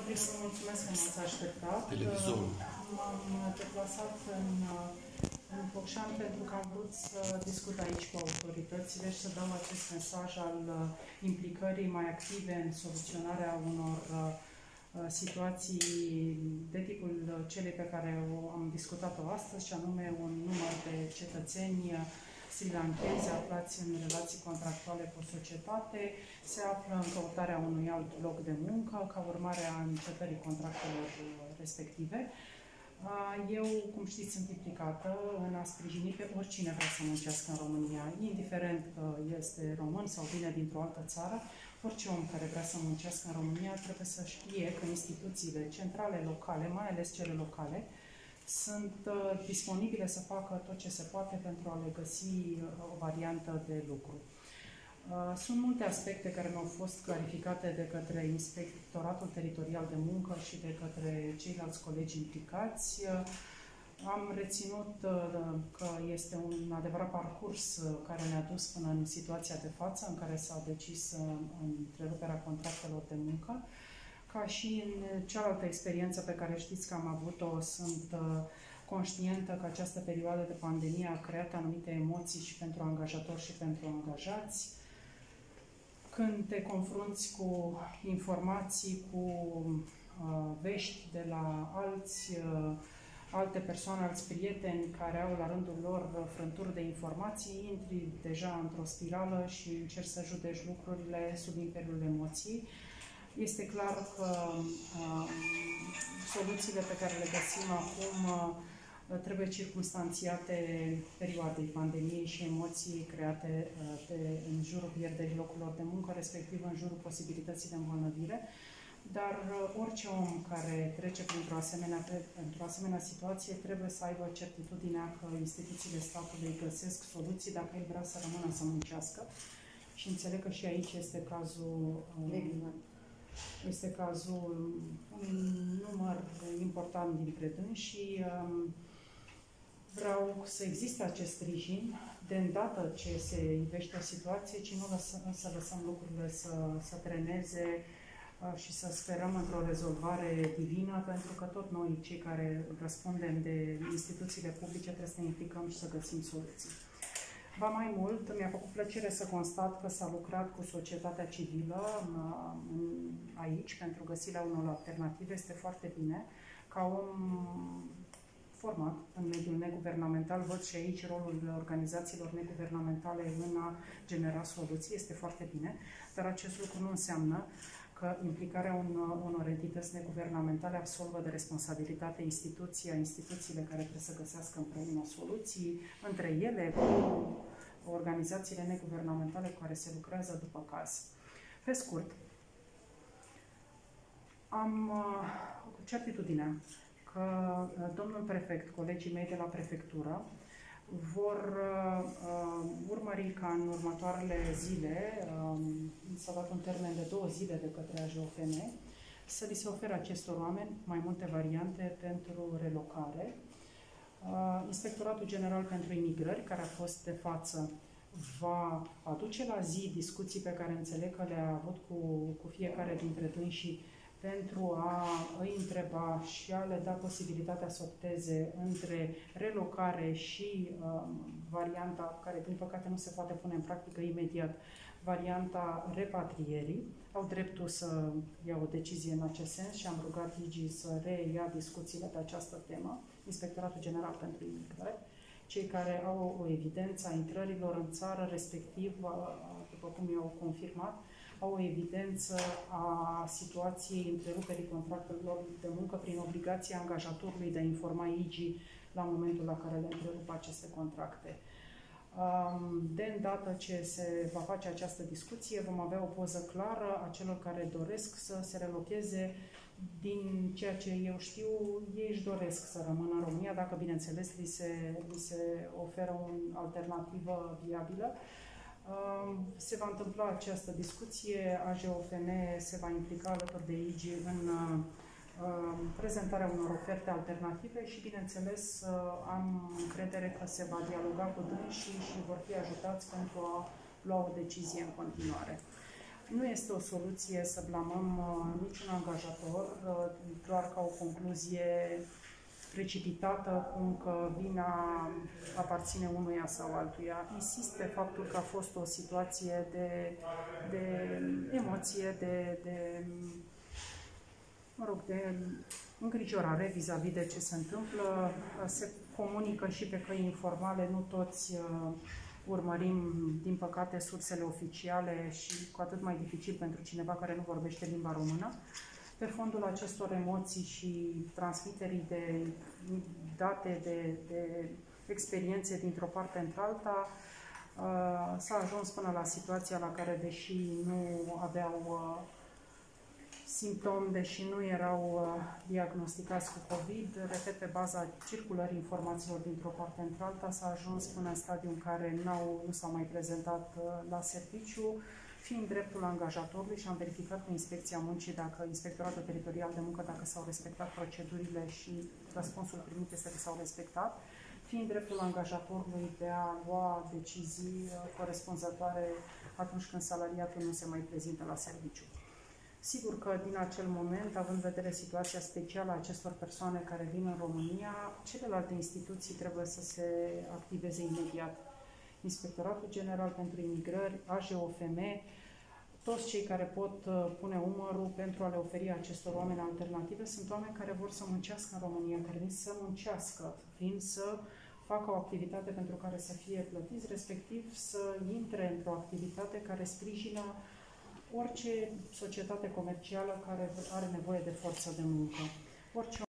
primul rând, mulțumesc că m-ați așteptat. Televizorul. M-am deplasat în Focșani pentru că am vrut să discut aici cu autoritățile și să dau acest mesaj al implicării mai active în soluționarea unor situații de tipul celei pe care am discutat-o astăzi, și anume un număr de cetățeni sri-lankezi aflați în relații contractuale cu o societate, se află în căutarea unui alt loc de muncă ca urmare a încetării contractelor respective. Eu, cum știți, sunt implicată în a sprijini pe oricine vrea să muncească în România, indiferent că este român sau vine dintr-o altă țară. Orice om care vrea să muncească în România trebuie să știe că instituțiile centrale, locale, mai ales cele locale, sunt disponibile să facă tot ce se poate pentru a le găsi o variantă de lucru. Sunt multe aspecte care mi-au fost clarificate de către Inspectoratul Teritorial de Muncă și de către ceilalți colegi implicați. Am reținut că este un adevărat parcurs care ne-a dus până în situația de față, în care s-a decis întreruperea contractelor de muncă. Ca și în cealaltă experiență pe care știți că am avut-o, sunt conștientă că această perioadă de pandemie a creat anumite emoții și pentru angajatori și pentru angajați. Când te confrunți cu informații, cu vești de la alte persoane, alți prieteni care au la rândul lor frânturi de informații, intri deja într-o spirală și încerci să judeci lucrurile sub imperiul emoției. Este clar că soluțiile pe care le găsim acum trebuie circumstanțiate perioadei pandemiei și emoții create în jurul pierderii locurilor de muncă, respectiv în jurul posibilității de îmbolnăvire. Dar orice om care trece printr-o asemenea situație trebuie să aibă certitudinea că instituțiile statului găsesc soluții dacă el vrea să rămână să muncească. Și înțeleg că și aici este cazul un număr important dintre dânsi și vreau să existe acest sprijin de îndată ce se ivește o situație, ci nu să lăsăm lucrurile să treneze și să sperăm într-o rezolvare divină, pentru că tot noi, cei care răspundem de instituțiile publice, trebuie să ne implicăm și să găsim soluții. Ba mai mult, mi-a făcut plăcere să constat că s-a lucrat cu societatea civilă aici pentru găsirea unor alternative. Este foarte bine. Ca om format în mediul neguvernamental, văd și aici rolul organizațiilor neguvernamentale în a genera soluții. Este foarte bine, dar acest lucru nu înseamnă că implicarea unor entități neguvernamentale absolvă de responsabilitate instituțiile care trebuie să găsească împreună soluții, între ele cu organizațiile neguvernamentale cu care se lucrează după caz. Pe scurt, am certitudinea că domnul prefect, colegii mei de la prefectură, vor urmări ca în următoarele zile, s-a dat un termen de 2 zile de către AJOFN, să li se ofere acestor oameni mai multe variante pentru relocare. Inspectoratul General pentru Imigrări, care a fost de față, va aduce la zi discuții pe care înțeleg că le-a avut cu fiecare dintre dânsii pentru a îi întreba și a le da posibilitatea să opteze între relocare și varianta, care din păcate nu se poate pune în practică imediat, varianta repatrierii. Au dreptul să ia o decizie în acest sens și am rugat Digi să reia discuțiile pe această temă, Inspectoratul General pentru Imigrări, cei care au o evidență a intrărilor în țară, respectiv, după cum i-au confirmat, au o evidență a situației întreruperii contractelor de muncă prin obligația angajatorului de a informa IGI la momentul la care le întrerup aceste contracte. De îndată ce se va face această discuție, vom avea o poză clară a celor care doresc să se relocheze. Din ceea ce eu știu, ei își doresc să rămână în România, dacă, bineînțeles, li se oferă o alternativă viabilă. Se va întâmpla această discuție, AJOFN se va implica alături de IGI în prezentarea unor oferte alternative și, bineînțeles, am încredere că se va dialoga cu dânsii și vor fi ajutați pentru a lua o decizie în continuare. Nu este o soluție să blamăm niciun angajator, doar ca o concluzie precipitată, cum că vina aparține unuia sau altuia. Insist pe faptul că a fost o situație de emoție, de îngrijorare vis-a-vis de ce se întâmplă. Se comunică și pe căi informale, nu toți urmărim, din păcate, sursele oficiale și cu atât mai dificil pentru cineva care nu vorbește limba română. Pe fondul acestor emoții și transmiterii de date, de experiențe dintr-o parte într-alta, s-a ajuns până la situația la care, deși nu aveau simptomi, deși nu erau diagnosticați cu COVID, repet, pe baza circulării informațiilor dintr-o parte într-alta, s-a ajuns până în stadiul în care nu s-au mai prezentat la serviciu, fiind dreptul angajatorului, și am verificat cu Inspecția Muncii, Inspectoratul Teritorial de Muncă, dacă s-au respectat procedurile, și răspunsul primit este că s-au respectat, fiind dreptul angajatorului de a lua decizii corespunzătoare atunci când salariatul nu se mai prezintă la serviciu. Sigur că din acel moment, având în vedere situația specială a acestor persoane care vin în România, celelalte instituții trebuie să se activeze imediat. Inspectoratul General pentru Imigrări, AJOFM, toți cei care pot pune umărul pentru a le oferi acestor oameni alternative. Sunt oameni care vor să muncească în România, care vin să muncească, vin să facă o activitate pentru care să fie plătiți, respectiv să intre într-o activitate care sprijină orice societate comercială care are nevoie de forță de muncă. Orice